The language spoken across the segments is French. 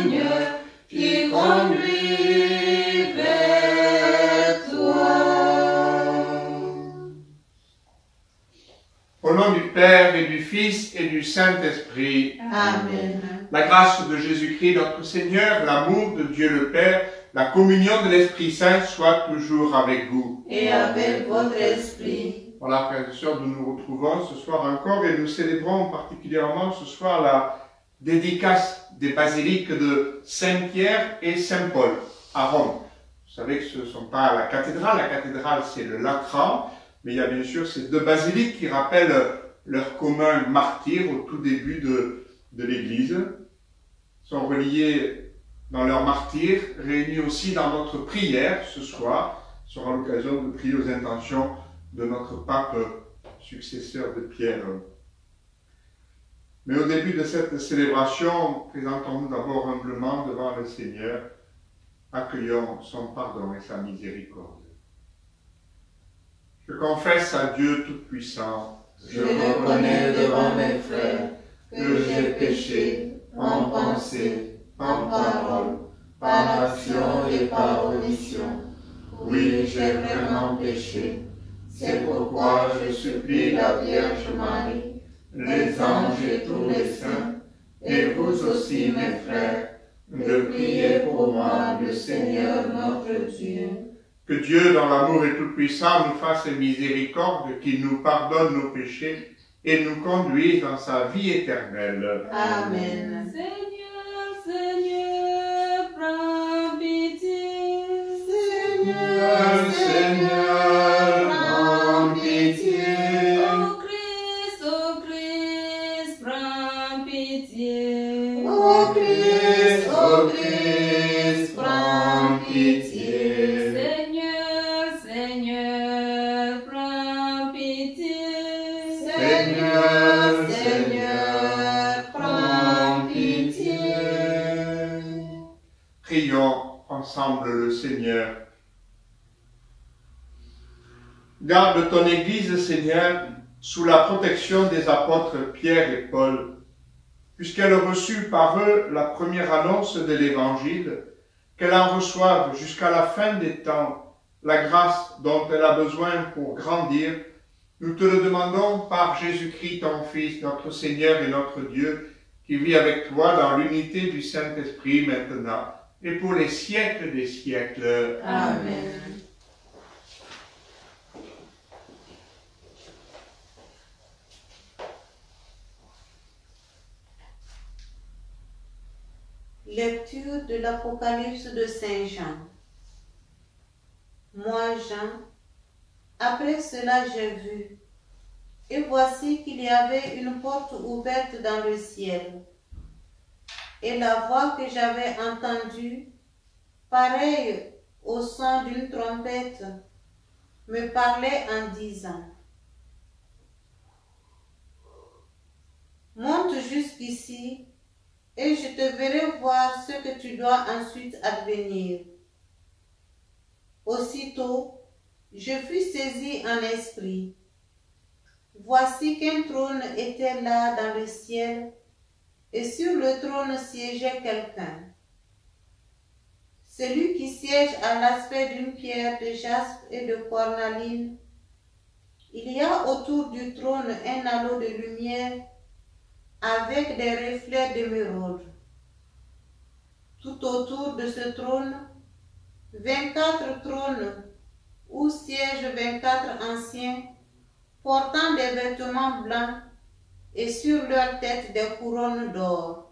Seigneur, qui conduit vers toi. Au nom du Père et du Fils et du Saint-Esprit. Amen. La grâce de Jésus-Christ, notre Seigneur, l'amour de Dieu le Père, la communion de l'Esprit Saint soit toujours avec vous. Et avec votre esprit. Voilà, frères et sœurs, nous nous retrouvons ce soir encore et nous célébrons particulièrement ce soir la dédicace des basiliques de Saint-Pierre et Saint-Paul à Rome. Vous savez que ce ne sont pas la cathédrale c'est le Latran, mais il y a bien sûr ces deux basiliques qui rappellent leur commun martyr au tout début de l'Église. Ils sont reliés dans leur martyr, réunis aussi dans notre prière ce soir. Ce sera l'occasion de prier aux intentions de notre pape successeur de Pierre. Mais au début de cette célébration, présentons-nous d'abord humblement devant le Seigneur, accueillons son pardon et sa miséricorde. Je confesse à Dieu Tout-Puissant, je reconnais devant mes frères que j'ai péché en pensée, en parole, par action et par omission. Oui, j'ai vraiment péché. C'est pourquoi je supplie la Vierge Marie, les anges et tous les saints, et vous aussi mes frères, de prier pour moi le Seigneur notre Dieu. Que Dieu, dans l'amour et tout-puissant, nous fasse miséricorde, qu'il nous pardonne nos péchés et nous conduise dans sa vie éternelle. Amen. Seigneur, Seigneur, prends pitié. Seigneur, Seigneur, prends pitié. Ô Christ, prends pitié. Ô Christ, prends pitié. Seigneur, Seigneur, prends pitié. Seigneur, Seigneur, prends pitié. Prions ensemble le Seigneur. Garde ton Église, Seigneur, sous la protection des apôtres Pierre et Paul, puisqu'elle reçut par eux la première annonce de l'Évangile, qu'elle en reçoive jusqu'à la fin des temps la grâce dont elle a besoin pour grandir. Nous te le demandons par Jésus-Christ, ton Fils, notre Seigneur et notre Dieu, qui vit avec toi dans l'unité du Saint-Esprit maintenant et pour les siècles des siècles. Amen. Lecture de l'Apocalypse de Saint Jean. Moi, Jean, après cela j'ai vu, et voici qu'il y avait une porte ouverte dans le ciel. Et la voix que j'avais entendue, pareille au son d'une trompette, me parlait en disant: monte jusqu'ici, et je te verrai voir ce que tu dois ensuite advenir. Aussitôt, je fus saisi en esprit. Voici qu'un trône était là dans le ciel, et sur le trône siégeait quelqu'un. Celui qui siège à l'aspect d'une pierre de jaspe et de cornaline. Il y a autour du trône un halo de lumière avec des reflets d'émeraude. Tout autour de ce trône, 24 trônes où siègent 24 anciens portant des vêtements blancs et sur leur tête des couronnes d'or.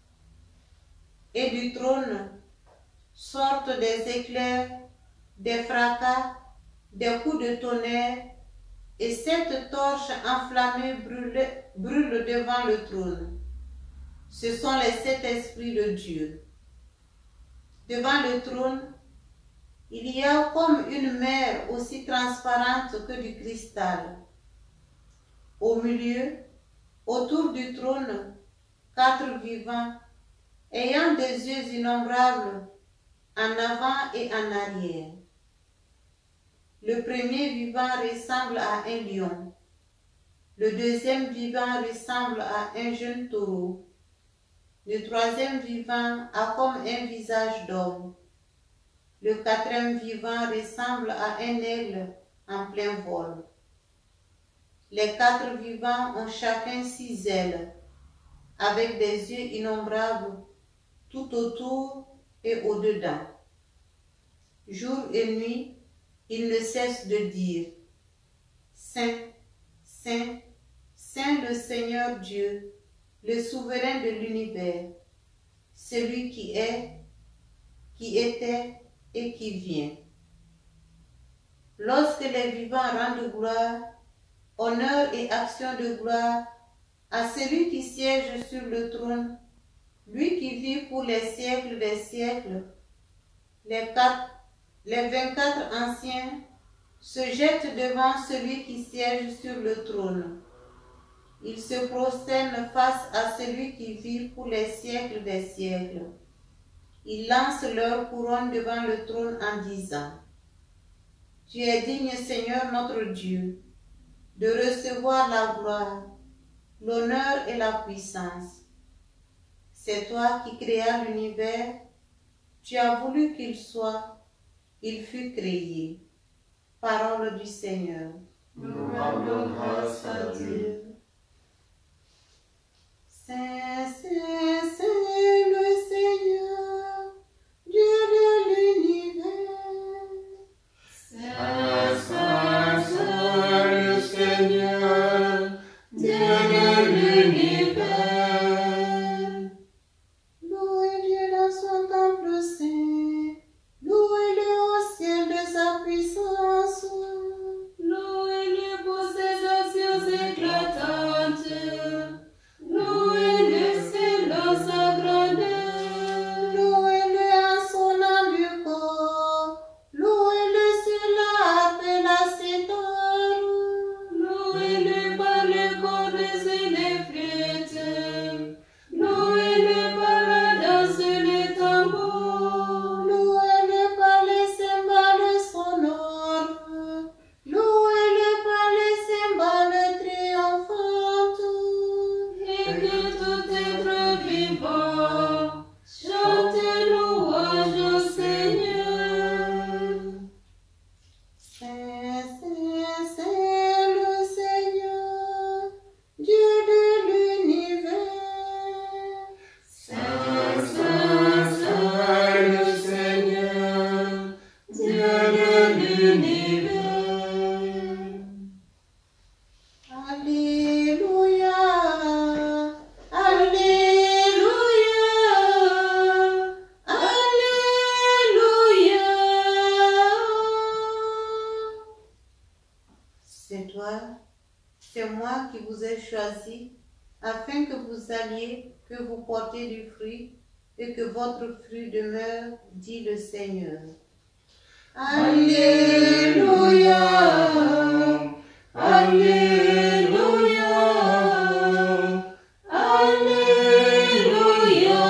Et du trône sortent des éclairs, des fracas, des coups de tonnerre, et 7 torches enflammées brûlent devant le trône. Ce sont les 7 esprits de Dieu. Devant le trône, il y a comme une mer aussi transparente que du cristal. Au milieu, autour du trône, 4 vivants, ayant des yeux innombrables, en avant et en arrière. Le premier vivant ressemble à un lion. Le deuxième vivant ressemble à un jeune taureau. Le troisième vivant a comme un visage d'homme. Le quatrième vivant ressemble à un aigle en plein vol. Les quatre vivants ont chacun 6 ailes, avec des yeux innombrables tout autour et au-dedans. Jour et nuit, ils ne cessent de dire « Saint, Saint, Saint le Seigneur Dieu, le souverain de l'univers, celui qui est, qui était et qui vient. » Lorsque les vivants rendent gloire, honneur et action de gloire à celui qui siège sur le trône, lui qui vit pour les siècles des siècles, les 24 anciens se jettent devant celui qui siège sur le trône. Ils se prosternent face à celui qui vit pour les siècles des siècles. Ils lancent leur couronne devant le trône en disant « Tu es digne, Seigneur notre Dieu, de recevoir la gloire, l'honneur et la puissance. C'est toi qui créas l'univers, tu as voulu qu'il soit, il fut créé. » Parole du Seigneur. Nous rendons grâce à Dieu. Saint, Saint, Saint le Seigneur, Dieu de l'univers. Saint, Saint, Saint le Seigneur, Dieu de l'univers. Louez-le dans son temple saint, louez-le au ciel de sa puissance. Louez-le pour ses actions éclatantes. Louez-le selon sa grandeur. Louez-le en sonnant du corps, louez-le cela appelle à ses heures. Louez-le par les cordes et les flûtes. Louez-le par la danse et les tambours. Louez-le par les cymbales sonores, louez-le par les cymbales triomphantes. Et que tout être vivant chante louange au Seigneur. Saint, Saint, Saint le Seigneur, Dieu de l'univers. Saint, Saint, Saint le Seigneur, Dieu de l'univers. Alléluia, Alléluia, Alléluia. C'est toi, c'est moi qui vous ai choisi, afin que vous alliez, que vous portez du fruit, et que votre fruit demeure, dit le Seigneur. Alléluia, Alléluia, Alléluia.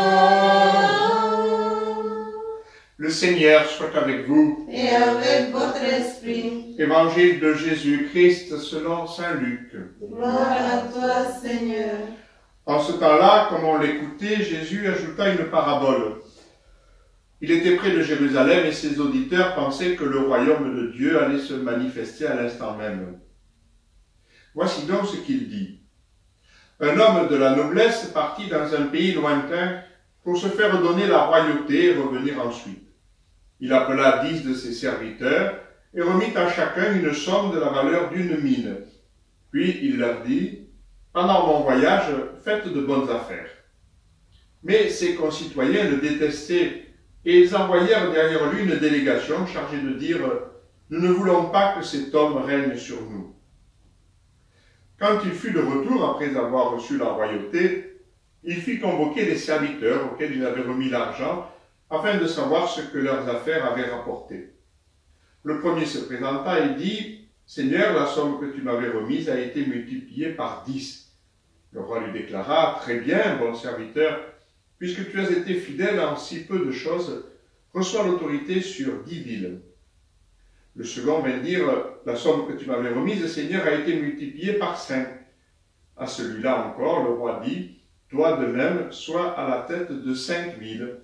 Le Seigneur soit avec vous. Et avec votre esprit, Évangile de Jésus-Christ selon saint Luc. gloire à toi, Seigneur. En ce temps-là, comme on l'écoutait, Jésus ajouta une parabole. Il était près de Jérusalem et ses auditeurs pensaient que le royaume de Dieu allait se manifester à l'instant même. Voici donc ce qu'il dit. Un homme de la noblesse partit dans un pays lointain pour se faire donner la royauté et revenir ensuite. Il appela 10 de ses serviteurs et remit à chacun une somme de la valeur d'une mine. Puis il leur dit, « Pendant mon voyage, faites de bonnes affaires. » Mais ses concitoyens le détestaient et ils envoyèrent derrière lui une délégation chargée de dire « Nous ne voulons pas que cet homme règne sur nous. » Quand il fut de retour après avoir reçu la royauté, il fit convoquer les serviteurs auxquels il avait remis l'argent afin de savoir ce que leurs affaires avaient rapporté. Le premier se présenta et dit « Seigneur, la somme que tu m'avais remise a été multipliée par 10. » Le roi lui déclara « Très bien, bon serviteur, puisque tu as été fidèle en si peu de choses, reçois l'autorité sur 10 villes. » Le second vint dire « La somme que tu m'avais remise, Seigneur, a été multipliée par 5. » À celui-là encore, le roi dit toi de même, sois à la tête de 5000.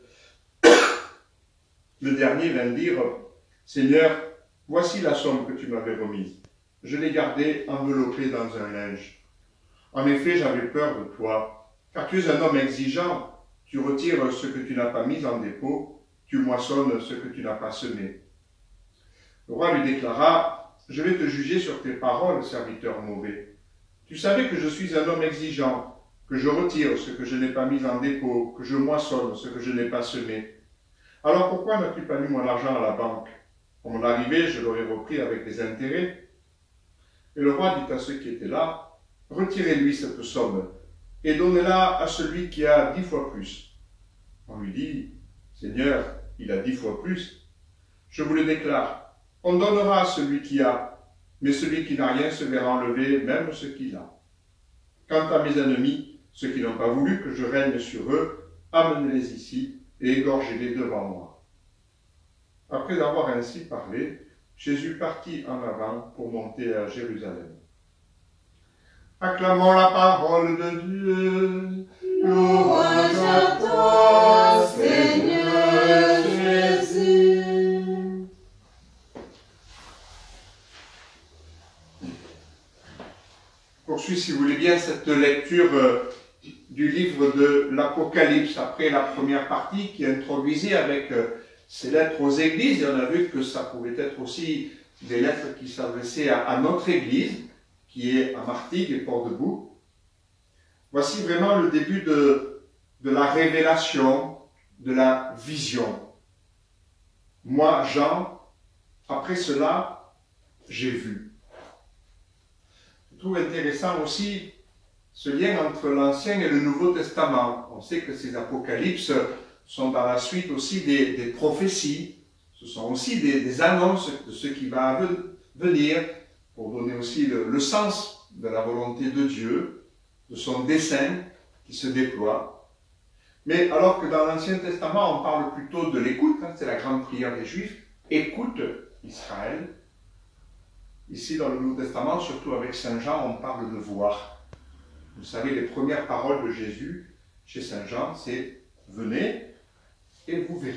Le dernier vint dire, Seigneur, voici la somme que tu m'avais remise. Je l'ai gardée enveloppée dans un linge. En effet, j'avais peur de toi, car tu es un homme exigeant. Tu retires ce que tu n'as pas mis en dépôt, tu moissonnes ce que tu n'as pas semé. Le roi lui déclara, je vais te juger sur tes paroles, serviteur mauvais. Tu savais que je suis un homme exigeant, que je retire ce que je n'ai pas mis en dépôt, que je moissonne ce que je n'ai pas semé. Alors pourquoi n'as-tu pas mis mon argent à la banque? À mon arrivée, je l'aurais repris avec des intérêts. Et le roi dit à ceux qui étaient là, retirez-lui cette somme et donnez-la à celui qui a 10 fois plus. On lui dit, Seigneur, il a 10 fois plus. Je vous le déclare, on donnera à celui qui a, mais celui qui n'a rien se verra enlever, même ce qu'il a. Quant à mes ennemis, ceux qui n'ont pas voulu que je règne sur eux, amenez-les ici et égorgez-les devant moi. Après avoir ainsi parlé, Jésus partit en avant pour monter à Jérusalem. Acclamons la parole de Dieu. Louange à toi, Seigneur Jésus. Poursuis, si vous voulez bien, cette lecture du livre de l'Apocalypse, après la première partie qui introduisait avec ces lettres aux églises, et on a vu que ça pouvait être aussi des lettres qui s'adressaient à notre église, qui est à Martigues et Port-de-Bouc. Voici vraiment le début de la révélation, de la vision. Moi, Jean, après cela, j'ai vu. Je trouve intéressant aussi ce lien entre l'Ancien et le Nouveau Testament. On sait que ces apocalypses sont dans la suite aussi des prophéties. Ce sont aussi des annonces de ce qui va venir, pour donner aussi le sens de la volonté de Dieu, de son dessein qui se déploie. Mais alors que dans l'Ancien Testament, on parle plutôt de l'écoute, c'est la grande prière des Juifs, écoute Israël. Ici, dans le Nouveau Testament, surtout avec Saint Jean, on parle de voir. Vous savez, les premières paroles de Jésus chez Saint Jean, c'est « Venez et vous verrez ».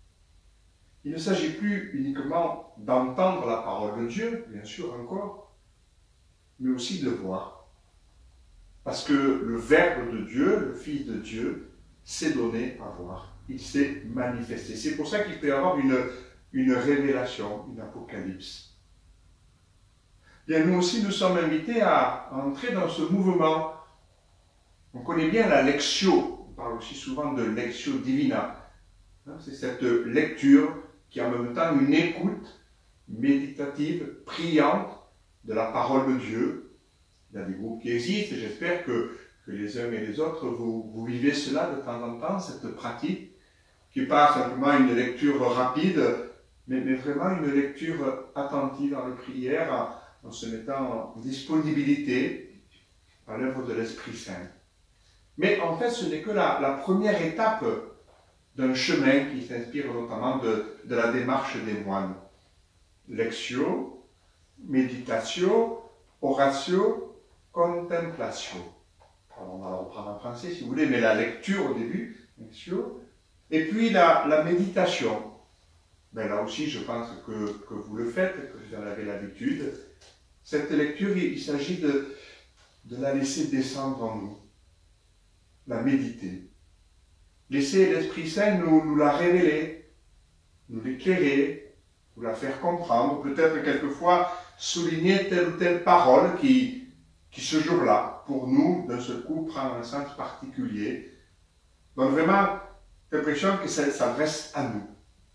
Il ne s'agit plus uniquement d'entendre la parole de Dieu, bien sûr encore, mais aussi de voir. Parce que le Verbe de Dieu, le Fils de Dieu, s'est donné à voir. Il s'est manifesté. C'est pour ça qu'il peut y avoir une révélation, une apocalypse. Bien, nous aussi, nous sommes invités à entrer dans ce mouvement. On connaît bien la lectio. On parle aussi souvent de lectio divina. C'est cette lecture qui est en même temps une écoute méditative, priante de la parole de Dieu. Il y a des groupes qui existent et j'espère que les uns et les autres, vous vivez cela de temps en temps, cette pratique, qui n'est pas simplement une lecture rapide, mais vraiment une lecture attentive dans les prières, en se mettant en disponibilité à l'œuvre de l'Esprit Saint. Mais en fait, ce n'est que la première étape d'un chemin qui s'inspire notamment de la démarche des moines. Lectio, méditatio, oratio, contemplatio. Alors on va la reprendre en français si vous voulez, mais la lecture au début, lectio, et puis la méditation. Ben là aussi, je pense que vous le faites, que vous en avez l'habitude. Cette lecture, il s'agit de la laisser descendre en nous, la méditer. Laisser l'Esprit Saint nous la révéler, nous l'éclairer, nous la faire comprendre, peut-être quelquefois souligner telle ou telle parole qui ce jour-là, pour nous, d'un seul coup, prend un sens particulier. Donc vraiment, l'impression que ça s'adresse à nous.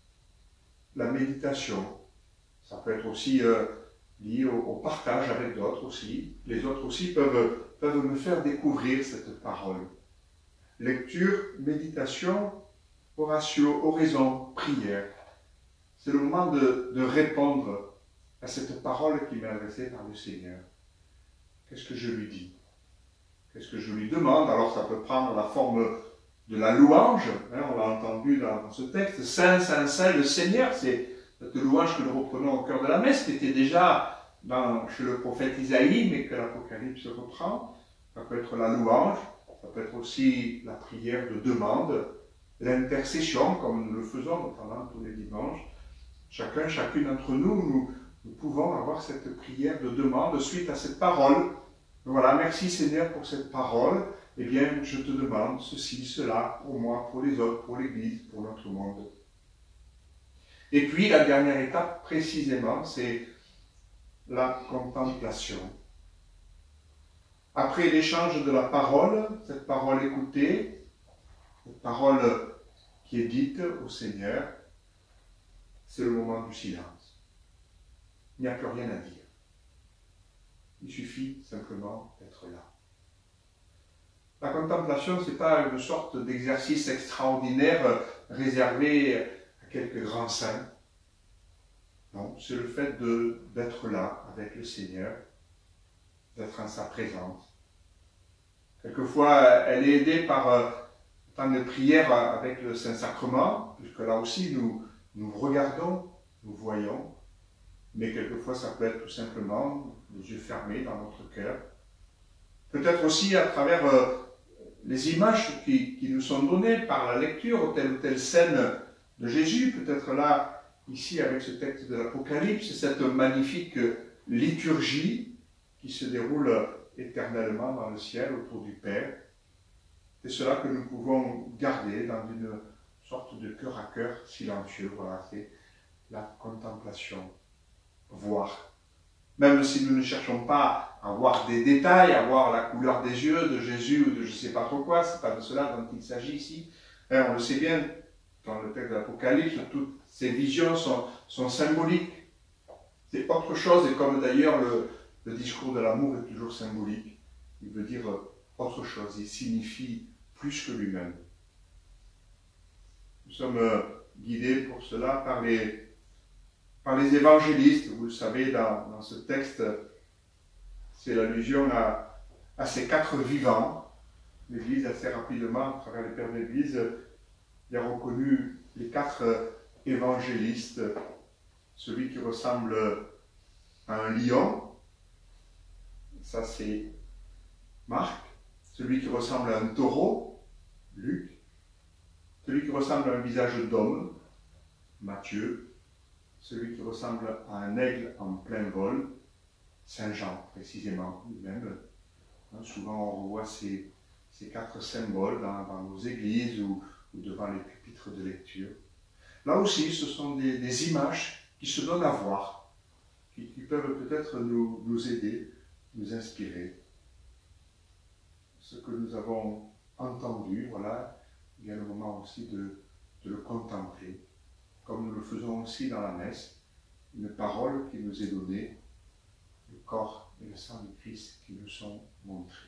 La méditation, ça peut être aussi lié au partage avec d'autres aussi. Les autres aussi peuvent me faire découvrir cette parole. Lecture, méditation, oratio, oraison, prière. C'est le moment de répondre à cette parole qui m'est adressée par le Seigneur. Qu'est-ce que je lui dis? Qu'est-ce que je lui demande? Alors ça peut prendre la forme de la louange, on l'a entendu dans ce texte, Saint, Saint, Saint, le Seigneur, c'est cette louange que nous reprenons au cœur de la messe, qui était déjà chez le prophète Isaïe, mais que l'Apocalypse reprend. Ça peut être la louange, Ça peut être aussi la prière de demande, l'intercession, comme nous le faisons notamment tous les dimanches. Chacun, chacune d'entre nous, nous pouvons avoir cette prière de demande suite à cette parole. Voilà, merci Seigneur pour cette parole. Eh bien, je te demande ceci, cela, pour moi, pour les autres, pour l'Église, pour notre monde. Et puis, la dernière étape, précisément, c'est la contemplation. Après l'échange de la parole, cette parole écoutée, cette parole qui est dite au Seigneur, c'est le moment du silence. Il n'y a plus rien à dire. Il suffit simplement d'être là. La contemplation, ce n'est pas une sorte d'exercice extraordinaire réservé à quelques grands saints. Non, c'est le fait d'être là avec le Seigneur, d'être en sa présence. Quelquefois, elle est aidée par temps de prière avec le Saint-Sacrement, puisque là aussi nous regardons, nous voyons, mais quelquefois ça peut être tout simplement les yeux fermés dans notre cœur. Peut-être aussi à travers les images qui nous sont données par la lecture, telle ou telle scène de Jésus, peut-être là, ici avec ce texte de l'Apocalypse, cette magnifique liturgie qui se déroule éternellement dans le ciel autour du Père. C'est cela que nous pouvons garder dans une sorte de cœur à cœur silencieux. Voilà, c'est la contemplation. Voir. Même si nous ne cherchons pas à voir des détails, à voir la couleur des yeux de Jésus ou de je ne sais pas trop quoi, c'est pas de cela dont il s'agit ici. On le sait bien, dans le texte de l'Apocalypse, toutes ces visions sont symboliques. C'est autre chose, et comme d'ailleurs le discours de l'amour est toujours symbolique, il veut dire autre chose, il signifie plus que lui-même. Nous sommes guidés pour cela par les évangélistes. Vous le savez, dans ce texte, c'est l'allusion à ces 4 vivants. L'Église, assez rapidement, à travers les pères de l'Église, il a reconnu les 4 évangélistes. Celui qui ressemble à un lion, ça c'est Marc. Celui qui ressemble à un taureau, Luc. Celui qui ressemble à un visage d'homme, Matthieu. Celui qui ressemble à un aigle en plein vol, Saint Jean, précisément, lui-même. Souvent, on revoit ces 4 symboles dans nos églises ou devant les pupitres de lecture. Là aussi, ce sont des images qui se donnent à voir, qui peuvent peut-être nous aider, nous inspirer. Ce que nous avons entendu, voilà, il y a le moment aussi de le contempler, comme nous le faisons aussi dans la messe, une parole qui nous est donnée, le corps et le sang du Christ qui nous sont montrés.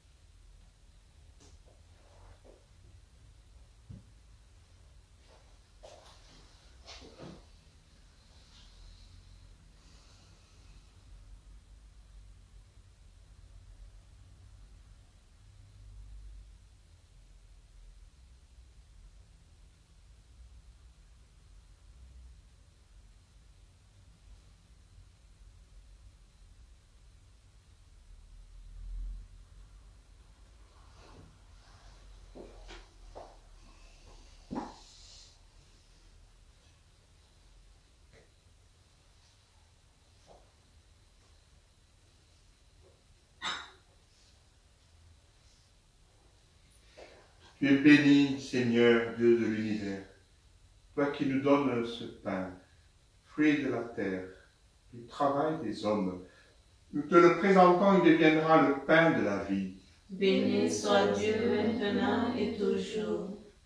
Tu es béni, Seigneur, Dieu de l'univers, toi qui nous donnes ce pain, fruit de la terre, du travail des hommes. Nous te le présentons, il deviendra le pain de la vie. Béni soit Dieu maintenant et toujours.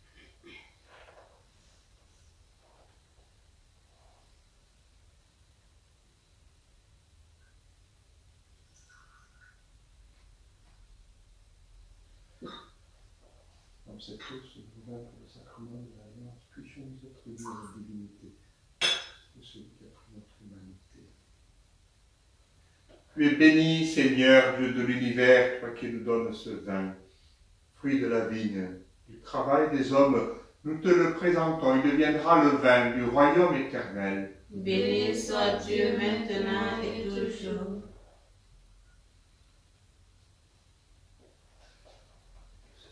Dans cette course, nous voulons pour le sacrement de l'Alliance, puissions nous être unis à la divinité de celui qui a pris notre humanité. Tu es béni, Seigneur, Dieu de l'univers, toi qui nous donnes ce vin, fruit de la vigne, du travail des hommes. Nous te le présentons, il deviendra le vin du royaume éternel. Béni soit Dieu maintenant et toujours.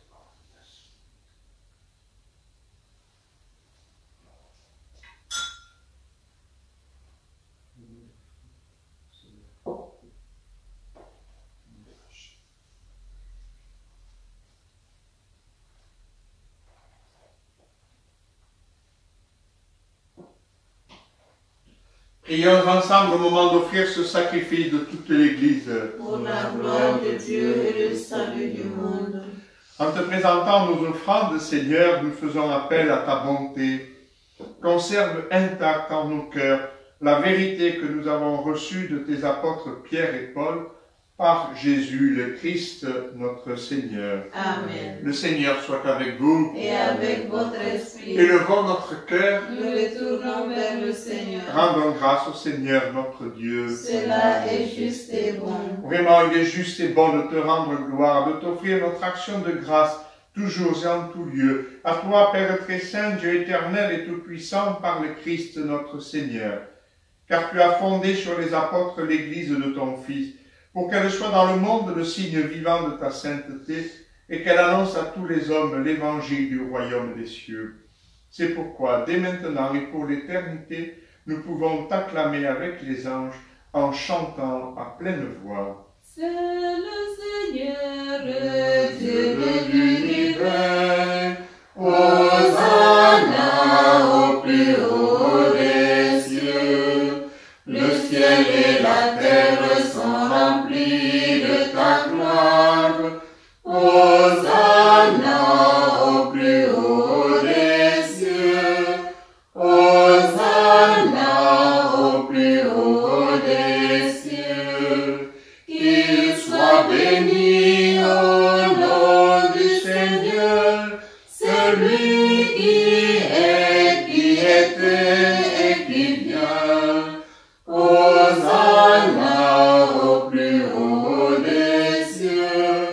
Prions ensemble au moment d'offrir ce sacrifice de toute l'Église. Pour la gloire de Dieu et le salut du monde. En te présentant nos offrandes, Seigneur, nous faisons appel à ta bonté. Conserve intacte en nos cœurs la vérité que nous avons reçue de tes apôtres Pierre et Paul, par Jésus le Christ, notre Seigneur. Amen. Le Seigneur soit avec vous. Et avec votre esprit. Élevons notre cœur. Nous retournons vers le Seigneur. Rendons grâce au Seigneur notre Dieu. Cela est juste et bon. Vraiment, il est juste et bon de te rendre gloire, de t'offrir notre action de grâce, toujours et en tout lieu. À toi, Père très saint, Dieu éternel et tout-puissant, par le Christ notre Seigneur. Car tu as fondé sur les apôtres l'Église de ton Fils, pour qu'elle soit dans le monde le signe vivant de ta sainteté, et qu'elle annonce à tous les hommes l'évangile du royaume des cieux. C'est pourquoi, dès maintenant et pour l'éternité, nous pouvons t'acclamer avec les anges, en chantant à pleine voix. C'est le Seigneur, le Dieu de l'univers. Hosanna au plus haut des cieux. Le ciel et la terre sont remplis de ta gloire. Hosanna au plus haut des cieux. Hosanna au plus haut des cieux. Qu'il soit béni au nom du Seigneur, celui qui est, qui était et qui vient. Hosanna au plus haut des cieux.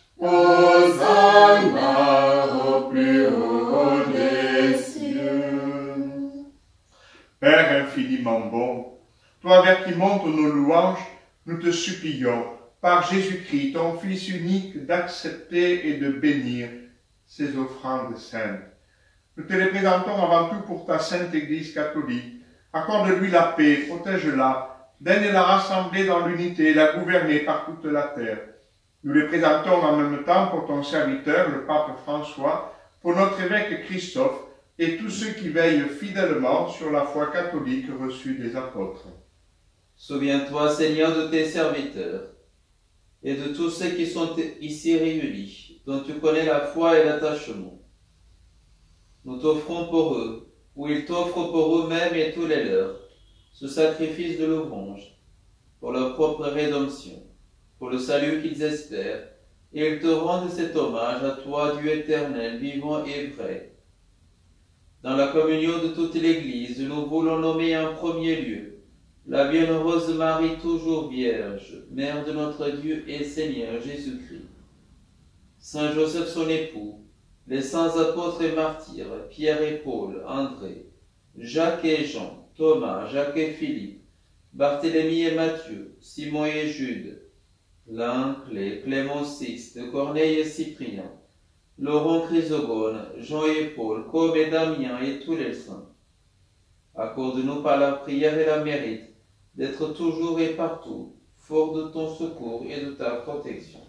Hosanna au plus haut des cieux. Père infiniment bon, toi vers qui montent nos louanges, nous te supplions, par Jésus-Christ, ton Fils unique, d'accepter et de bénir ces offrandes saintes. Nous te les présentons avant tout pour ta sainte Église catholique. Accorde-lui la paix, protège-la, daigne la rassembler dans l'unité et la gouverner par toute la terre. Nous les présentons en même temps pour ton serviteur, le pape François, pour notre évêque Christophe et tous ceux qui veillent fidèlement sur la foi catholique reçue des apôtres. Souviens-toi, Seigneur, de tes serviteurs et de tous ceux qui sont ici réunis, dont tu connais la foi et l'attachement. Nous t'offrons pour eux, ou ils t'offrent pour eux-mêmes et tous les leurs, ce sacrifice de louange, pour leur propre rédemption, pour le salut qu'ils espèrent, et ils te rendent cet hommage à toi, Dieu éternel, vivant et vrai. Dans la communion de toute l'Église, nous voulons nommer en premier lieu la bienheureuse Marie, toujours vierge, mère de notre Dieu et Seigneur Jésus-Christ. Saint Joseph, son époux, les saints apôtres et martyrs, Pierre et Paul, André, Jacques et Jean, Thomas, Jacques et Philippe, Barthélemy et Matthieu, Simon et Jude, Lin, Clément Sixte, Corneille et Cyprien, Laurent Chrysogone, Jean et Paul, Côme et Damien et tous les saints. Accorde-nous par la prière et la mérite d'être toujours et partout fort de ton secours et de ta protection.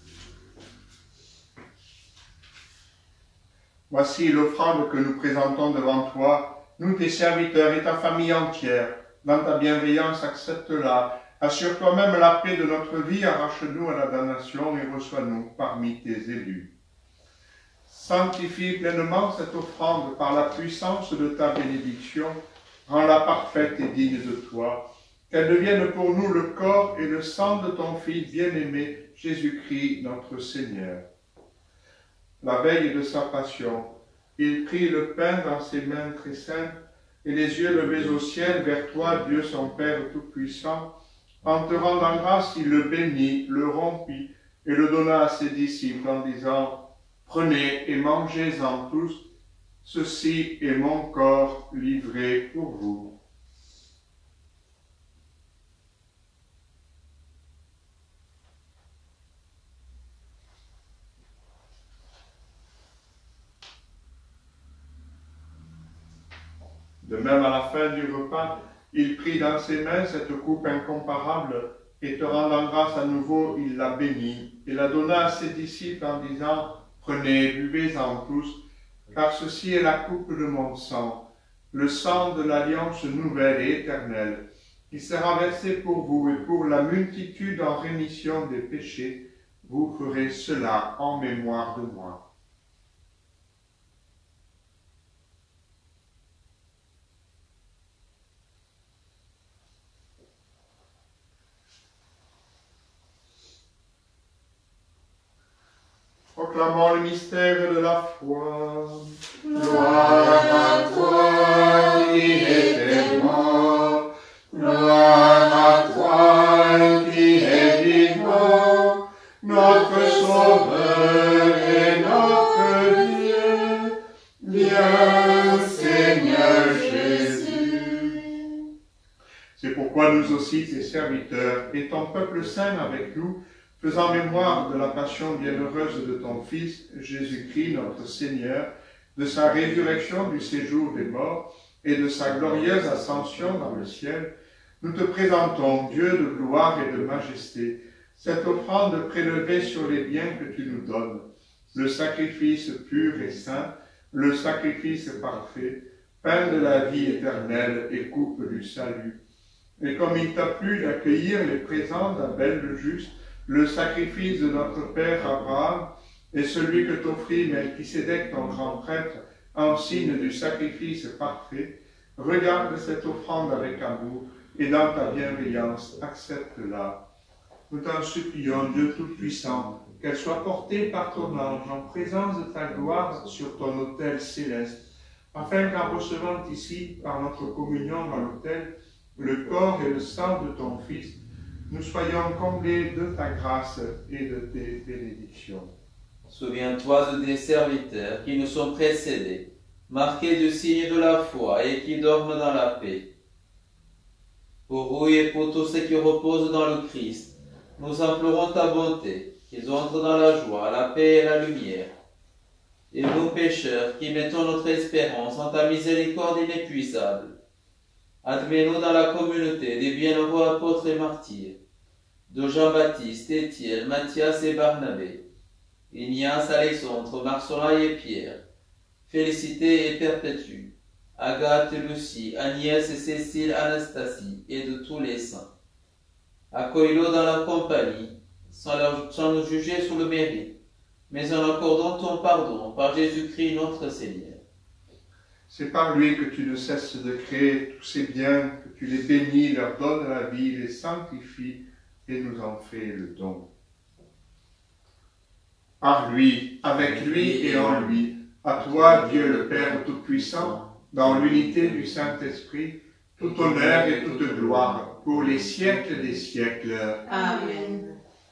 Voici l'offrande que nous présentons devant toi, nous tes serviteurs et ta famille entière. Dans ta bienveillance, accepte-la. Assure toi-même la paix de notre vie, arrache-nous à la damnation et reçois-nous parmi tes élus. Sanctifie pleinement cette offrande par la puissance de ta bénédiction, rends-la parfaite et digne de toi, qu'elle devienne pour nous le corps et le sang de ton Fils bien-aimé, Jésus-Christ notre Seigneur. La veille de sa passion, il prit le pain dans ses mains très saintes et les yeux levés au ciel vers toi, Dieu son Père Tout-Puissant. En te rendant grâce, il le bénit, le rompit et le donna à ses disciples en disant « Prenez et mangez-en tous, ceci est mon corps livré pour vous. » De même, à la fin du repas, il prit dans ses mains cette coupe incomparable, et te rendant grâce à nouveau, il la bénit, et la donna à ses disciples en disant « Prenez, buvez-en tous, car ceci est la coupe de mon sang, le sang de l'alliance nouvelle et éternelle, qui sera versé pour vous et pour la multitude en rémission des péchés. Vous ferez cela en mémoire de moi. Proclamons le mystère de la foi. Gloire à toi qui étais mort, gloire à toi qui es vivant, notre Sauveur et notre Dieu. Viens, Seigneur Jésus. C'est pourquoi nous aussi, tes serviteurs, et ton peuple saint avec nous, faisant mémoire de la passion bienheureuse de ton Fils, Jésus-Christ, notre Seigneur, de sa résurrection du séjour des morts et de sa glorieuse ascension dans le ciel, nous te présentons, Dieu de gloire et de majesté, cette offrande prélevée sur les biens que tu nous donnes, le sacrifice pur et saint, le sacrifice parfait, pain de la vie éternelle et coupe du salut. Et comme il t'a plu d'accueillir les présents d'Abel le juste, le sacrifice de notre père Abraham et celui que t'offrit Melchisédek, ton grand prêtre, en signe du sacrifice parfait, regarde cette offrande avec amour et dans ta bienveillance, accepte-la. Nous t'en supplions, Dieu Tout-Puissant, qu'elle soit portée par ton ange en présence de ta gloire sur ton autel céleste, afin qu'en recevant ici, par notre communion dans l'autel, le corps et le sang de ton Fils, nous soyons comblés de ta grâce et de tes bénédictions. Souviens-toi de tes serviteurs qui nous sont précédés, marqués du signe de la foi et qui dorment dans la paix. Pour eux et pour tous ceux qui reposent dans le Christ, nous implorons ta bonté, qu'ils entrent dans la joie, la paix et la lumière. Et nous, pécheurs, qui mettons notre espérance en ta miséricorde inépuisable, admets-nous dans la communauté des bienheureux apôtres et martyrs, de Jean-Baptiste, Étienne, Matthias et Barnabé, Ignace, Alexandre, Marcelin et Pierre, Félicité et Perpétue, Agathe et Lucie, Agnès et Cécile, Anastasie et de tous les saints. Accueille-le dans la compagnie, sans nous juger sur le mérite, mais en accordant ton pardon par Jésus-Christ notre Seigneur. C'est par lui que tu ne cesses de créer tous ces biens, que tu les bénis, leur donnes la vie, les sanctifies et nous en fais le don. Par lui, avec lui et en lui, à toi, Dieu le Père Tout-Puissant, dans l'unité du Saint-Esprit, tout honneur et toute gloire pour les siècles des siècles. Amen.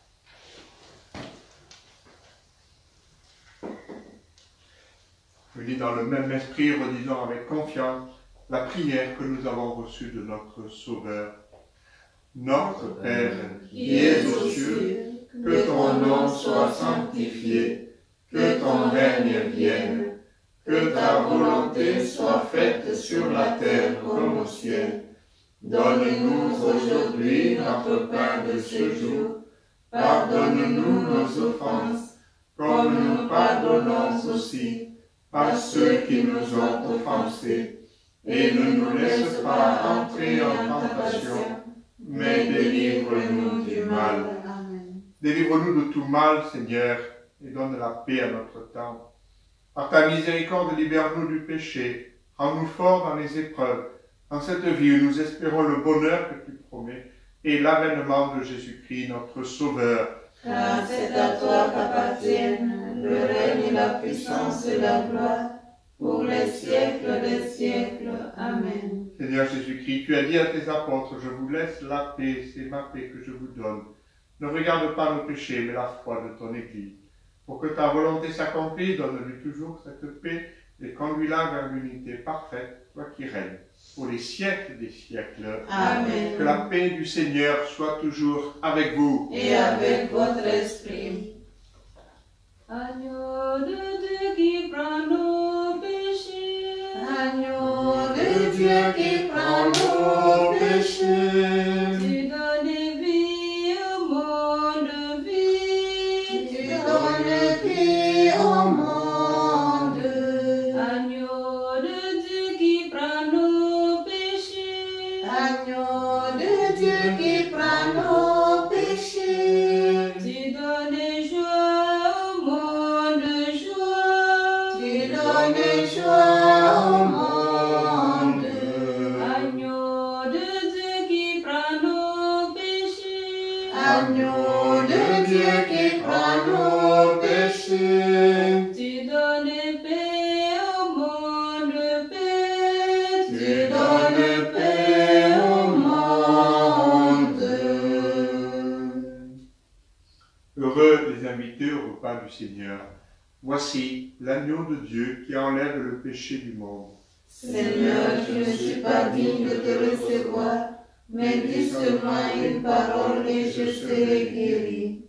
Unis dans le même esprit, redisons avec confiance la prière que nous avons reçue de notre Sauveur. Notre Père, Qui es aux cieux, que ton nom soit sanctifié, que ton règne vienne, que ta volonté soit faite sur la terre comme au ciel. Donne-nous aujourd'hui notre pain de ce jour. Pardonne-nous nos offenses, comme nous pardonnons aussi à ceux qui nous ont offensés. Et ne nous laisse pas entrer en tentation, mais délivre-nous du mal. Amen. Délivre-nous de tout mal, Seigneur, et donne la paix à notre temps. Par ta miséricorde, libère-nous du péché, rends-nous forts dans les épreuves, dans cette vie où nous espérons le bonheur que tu promets et l'avènement de Jésus-Christ, notre Sauveur. Car c'est à toi qu'appartiennent le règne, la puissance et la gloire, pour les siècles des siècles. Amen. Seigneur Jésus-Christ, tu as dit à tes apôtres, je vous laisse la paix, c'est ma paix que je vous donne. Ne regarde pas nos péchés, mais la foi de ton Église. Pour que ta volonté s'accomplisse, donne-lui toujours cette paix et conduis-la vers l'unité parfaite, toi qui règnes, pour les siècles des siècles. Amen. Que la paix du Seigneur soit toujours avec vous. Et avec votre esprit. Agneau de Dieu qui prend nos péchés. Agneau de Dieu qui prend nos péchés. Tu donnes vie au monde, vie. Tu donnes vie au monde. Agneau de Dieu qui prend nos péchés. Agneau de voix du Seigneur. Voici l'agneau de Dieu qui enlève le péché du monde. Seigneur, je ne suis pas digne de te recevoir, mais dis seulement une parole et je serai guéri.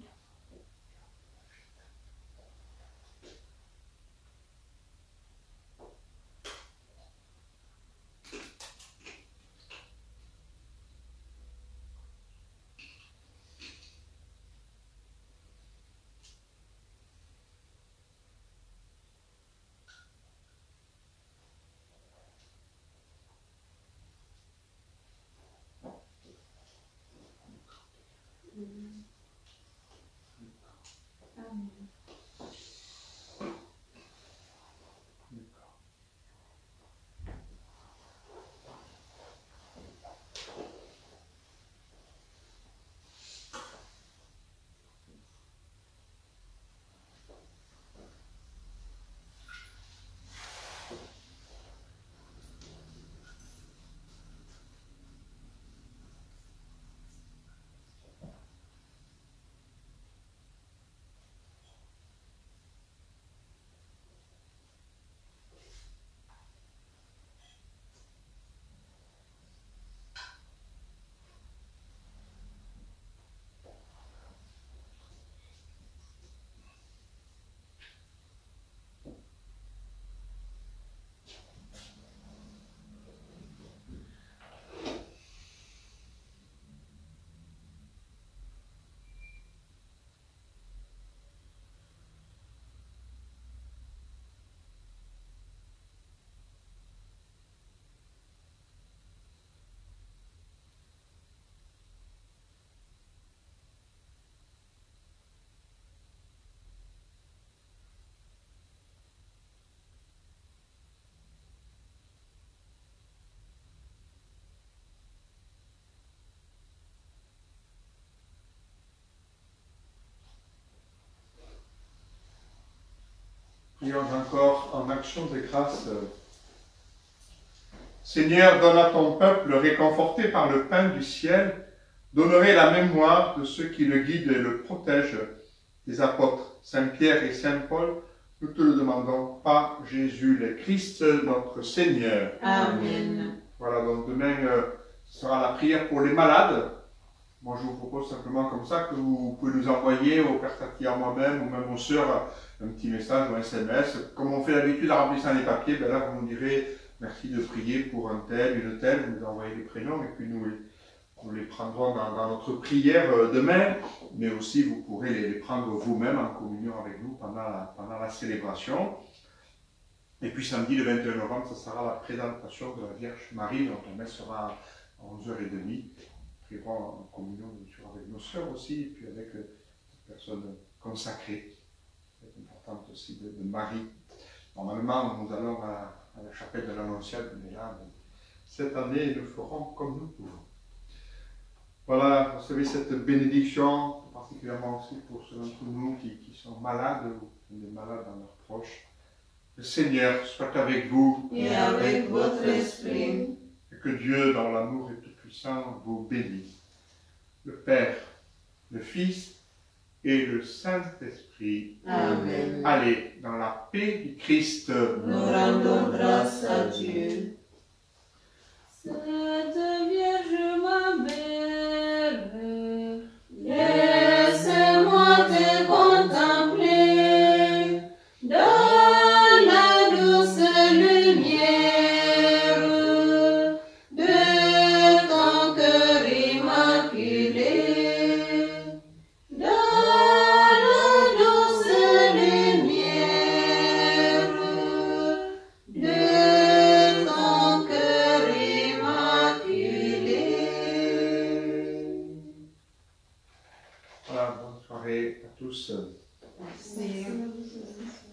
Prions encore en action de grâce. Seigneur, donne à ton peuple, réconforté par le pain du ciel, d'honorer la mémoire de ceux qui le guident et le protègent, les apôtres Saint Pierre et Saint Paul. Nous te le demandons par Jésus le Christ, notre Seigneur. Amen. Voilà, donc demain sera la prière pour les malades. Moi, je vous propose simplement comme ça que vous pouvez nous envoyer au Père Tati, à moi-même ou même aux sœurs un petit message ou un SMS. Comme on fait d'habitude en remplissant les papiers, ben là, vous nous direz merci de prier pour un tel, une telle, vous nous envoyez les prénoms et puis nous les prendrons dans notre prière demain, mais aussi vous pourrez les prendre vous-même en communion avec nous pendant la célébration. Et puis samedi, le 21 novembre, ce sera la présentation de la Vierge Marie, donc la messe sera à 11h30. En communion bien sûr avec nos sœurs aussi, et puis avec les personnes consacrées. C'est important aussi de Marie. Normalement, nous allons à la chapelle de l'Annonciade, mais là, cette année, nous ferons comme nous pouvons. Voilà, vous savez, cette bénédiction, particulièrement aussi pour ceux d'entre nous qui sont malades ou des malades dans leurs proches. Le Seigneur soit avec vous. Et avec votre esprit. Et que Dieu, dans l'amour et tout-puissant, vous bénisse. Le Père, le Fils et le Saint-Esprit. Amen. Allez, dans la paix du Christ. Nous rendons grâce à Dieu. Sainte Vierge, ma mère, Laisse-moi te contempler dans la douce lumière de ton cœur immaculé. Dans la douce lumière de ton cœur immaculé. Voilà, bonne soirée à tous. Merci.